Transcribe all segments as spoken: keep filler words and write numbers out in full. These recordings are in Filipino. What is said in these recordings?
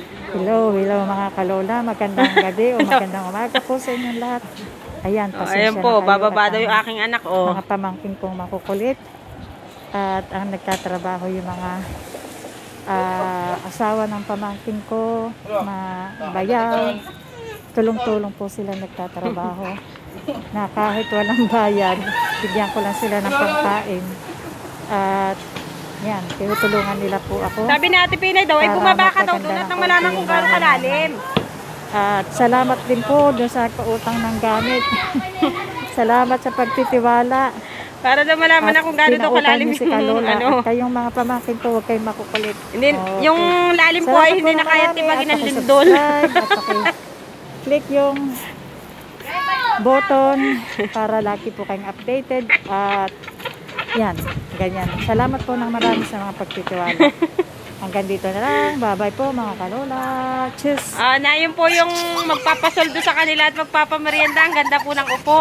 Hello, hello mga kalola. Magandang gabi o magandang umaga po sa inyong lahat. Ayan, pasensya Ayan po, na kayo bababa at daw ang yung aking anak, oh. mga pamangkin kong makukulit. At ang nagtatrabaho yung mga ah, asawa ng pamangkin ko, mabayaw. Tulong-tulong po sila nagtatrabaho. Na kahit walang bayad, bigyan ko lang sila ng pagkain. At yan, tinutulungan nila po ako. Sabi ni Ate Pinay daw, ay Para bumaba ka daw mapaganda doon at ng nang malaman konti kung yung gaano bahay kalalim. At salamat din po doon sa pautang ng gamit. Salamat sa pagtitiwala. Para daw malaman na kung gaano daw kalalim si Kalola. ano. At kayong mga pamangkin ko, huwag kayong makukulit. Hindi, Okay. yung lalim po Salamat ay hindi po na kaya marami. tibagin At ng lindol. paki-subscribe at paki-click yung button para lagi po kayong updated. At yan, ganyan. Salamat po ng marami sa mga pagtitiwala. Hanggang dito na lang. Bye-bye po mga Kalola. Cheers! Ah, na yun po yung magpapasoldo sa kanila at magpapamerienda. Ang ganda po ng upo.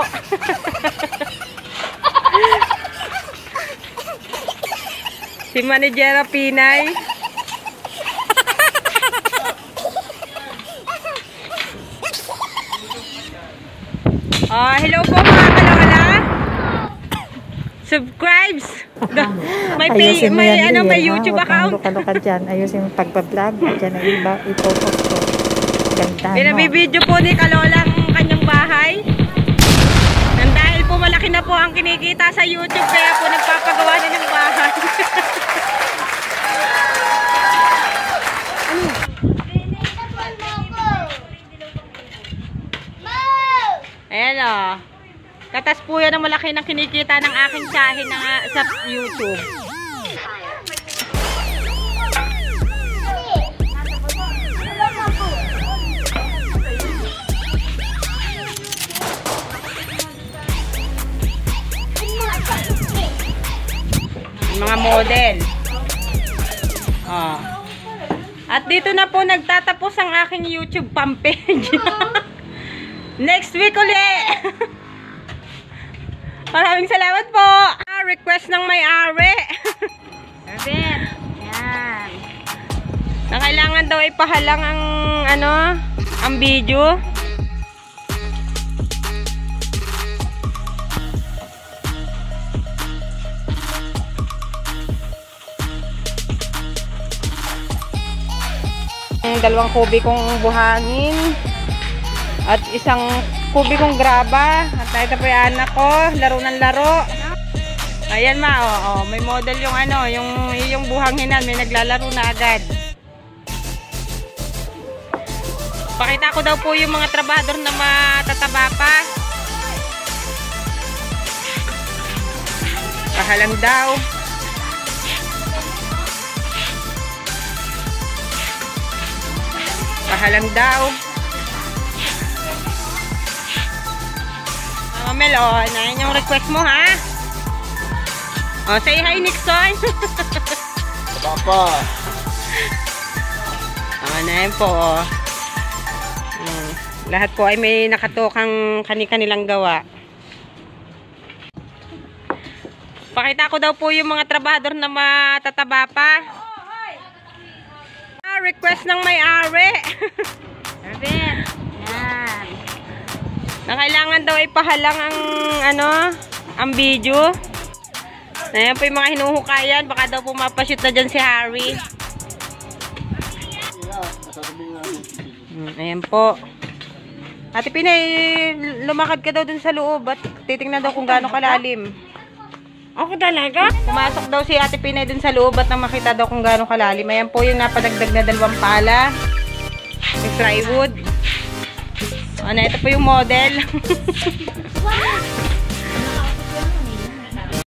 Si Manijera Pinay. Ah, hello po mga Kalola. Subscribes. May pay, Ayusin mo may yan, ano, Liel, may ha? YouTube Huwag kang account. luka-luka dyan. Ayusin yung pagpa-vlog. Diyan ang iba, ipopost ko. Ganda mo. Binabibidyo po ni Kalola ang kanyang bahay. Nang dahil po malaki na po ang kinikita sa YouTube, kaya po nagpapagawa na ng bahay. Ayan o. Katas po yan ang malaki ng kinikita ng aking sahin na, sa YouTube. Mga model. Oh. At dito na po nagtatapos ang aking YouTube page. Next week ulit. Maraming salamat po. Ah, request ng may-ari. Yan. Na kailangan daw ipahalang ang ano, ang video. Dalawang kubikong buhangin at isang kubikong graba. At ito po yung anak ko, laro ng laro. Ayan ma, oh, oh, may model yung ano, yung yung buhanginan, may naglalaro na agad. Pakita ko daw po yung mga trabahador na matataba pa. Pahalang daw. Pahalang daw. Mga Mel, oh, na yun yung request mo, ha? Oh, say hi, Nixon. Papa. Oh, na yun po, oh. Hmm. Lahat po ay may nakatokang kani-kanilang gawa. Pakita ko daw po yung mga trabahador na matataba pa. Request ng may-ari. Yan. Na kailangan daw ipahalang ang ano, ang video. Ayan po yung mga hinuhukayan. Baka daw pumapashoot na dyan si Harry. Ayan po. Ate Pinay, lumakad ka daw dun sa loob at titingnan daw kung gaano kalalim. Ako talaga? Pumasok daw si Ate Pinay dun sa loob at nang makita daw kung gaano kalalim. Ayan po yung napadagdag na dalawang pala. Yung plywood. Ano, ito po yung model.